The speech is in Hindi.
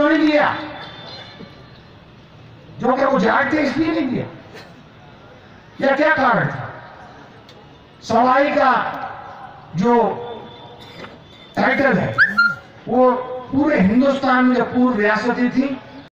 क्यों नहीं दिया? जो कि वो जाट थे इसलिए नहीं दिया, या क्या कारण था? सवाई का जो टाइटल है वो पूरे हिंदुस्तान में, पूर्व रियासतें थी